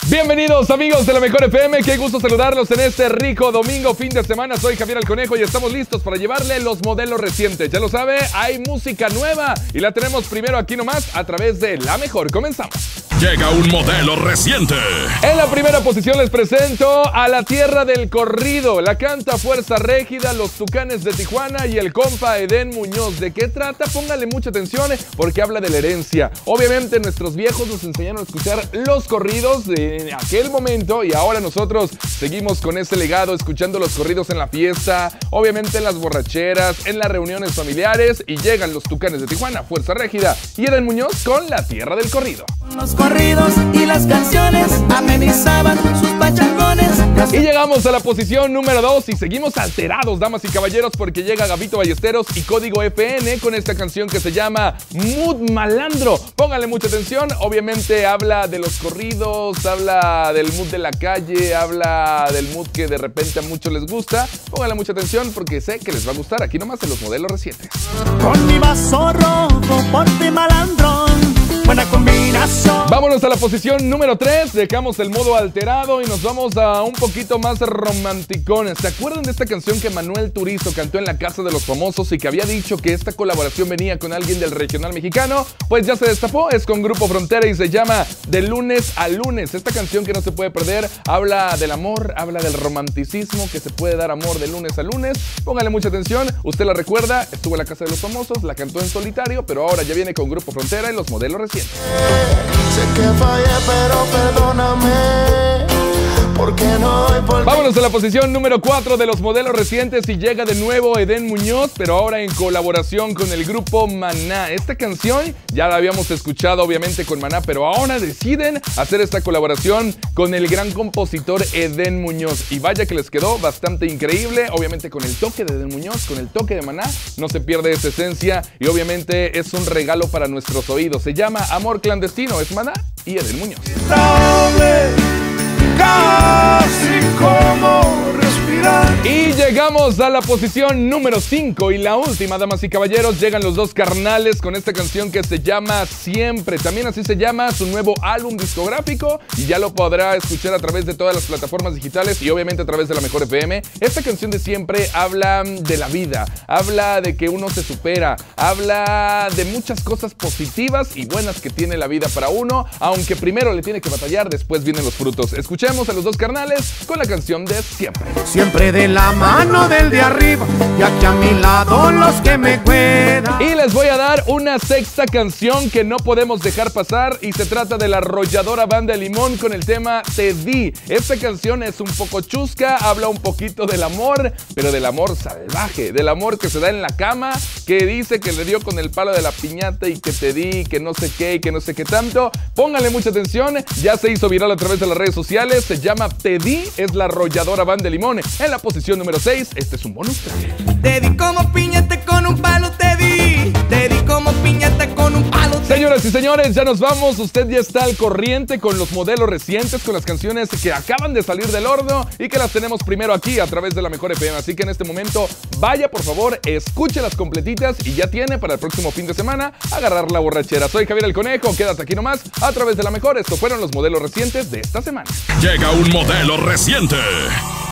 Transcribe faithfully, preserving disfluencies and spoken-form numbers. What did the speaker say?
Bienvenidos amigos de la Mejor F M, qué gusto saludarlos en este rico domingo, fin de semana. Soy Javier el Conejo y estamos listos para llevarle los modelos recientes. Ya lo sabe, hay música nueva y la tenemos primero aquí nomás a través de La Mejor. Comenzamos. Llega un modelo reciente. En la primera posición les presento a la tierra del corrido. La canta Fuerza Régida, los Tucanes de Tijuana y el compa Edén Muñoz. ¿De qué trata? Póngale mucha atención porque habla de la herencia. Obviamente nuestros viejos nos enseñaron a escuchar los corridos de aquel momento y ahora nosotros seguimos con ese legado, escuchando los corridos en la fiesta, obviamente en las borracheras, en las reuniones familiares, y llegan los Tucanes de Tijuana, Fuerza Régida y Edén Muñoz con la tierra del corrido. Los corridos y las canciones amenizaban sus pachangones. Y llegamos a la posición número dos y seguimos alterados, damas y caballeros, porque llega Gabito Ballesteros y Código F N con esta canción que se llama Mood Malandro. Pónganle mucha atención, obviamente habla de los corridos, habla del mood de la calle, habla del mood que de repente a muchos les gusta. Pónganle mucha atención porque sé que les va a gustar aquí nomás en los modelos recientes. Con mi vaso rojo, ponte malandrón. Buena combinación. Vámonos a la posición número tres, dejamos el modo alterado y nos vamos a un poquito más romanticones. ¿Se acuerdan de esta canción que Manuel Turizo cantó en la Casa de los Famosos y que había dicho que esta colaboración venía con alguien del regional mexicano? Pues ya se destapó, es con Grupo Frontera y se llama De Lunes a Lunes. Esta canción que no se puede perder, habla del amor, habla del romanticismo, que se puede dar amor de lunes a lunes. Póngale mucha atención, usted la recuerda, estuvo en la Casa de los Famosos, la cantó en solitario, pero ahora ya viene con Grupo Frontera y los modelos recientes. Sé que fallé, pero perdóname, porque no hay por... Vámonos a la posición número cuatro de los modelos recientes y llega de nuevo Edén Muñoz, pero ahora en colaboración con el grupo Maná. Esta canción ya la habíamos escuchado obviamente con Maná, pero ahora deciden hacer esta colaboración con el gran compositor Edén Muñoz. Y vaya que les quedó bastante increíble, obviamente con el toque de Edén Muñoz, con el toque de Maná, no se pierde esa esencia y obviamente es un regalo para nuestros oídos. Se llama Amor Clandestino, es Maná y Edén Muñoz. Casi como respirar. Y llegamos a la posición número cinco y la última, damas y caballeros, llegan los dos carnales con esta canción que se llama Siempre. También así se llama su nuevo álbum discográfico y ya lo podrá escuchar a través de todas las plataformas digitales y obviamente a través de la Mejor F M. Esta canción de Siempre habla de la vida, habla de que uno se supera, habla de muchas cosas positivas y buenas que tiene la vida para uno, aunque primero le tiene que batallar, después vienen los frutos. Escuchemos a los dos carnales con la canción de Siempre. Siempre de la mano del de arriba y aquí a mi lado los que me cuidan. Y les voy a dar una sexta canción que no podemos dejar pasar y se trata de la arrolladora Banda Limón con el tema Te Di. Esta canción es un poco chusca, habla un poquito del amor, pero del amor salvaje, del amor que se da en la cama, que dice que le dio con el palo de la piñata y que te di, que no sé qué y que no sé qué tanto. Pónganle mucha atención, ya se hizo viral a través de las redes sociales, se llama Te Di, es la arrolladora Banda Limón. En la posición número seis, este es un bonus track. Te di como piñata con un palo, te di. Te di como piñata con un palo. Señoras y señores, ya nos vamos. Usted ya está al corriente con los modelos recientes, con las canciones que acaban de salir del horno y que las tenemos primero aquí a través de la Mejor F M. Así que en este momento, vaya por favor, escuche las completitas y ya tiene para el próximo fin de semana agarrar la borrachera. Soy Javier el Conejo, quédate aquí nomás a través de la Mejor. Estos fueron los modelos recientes de esta semana. Llega un modelo reciente.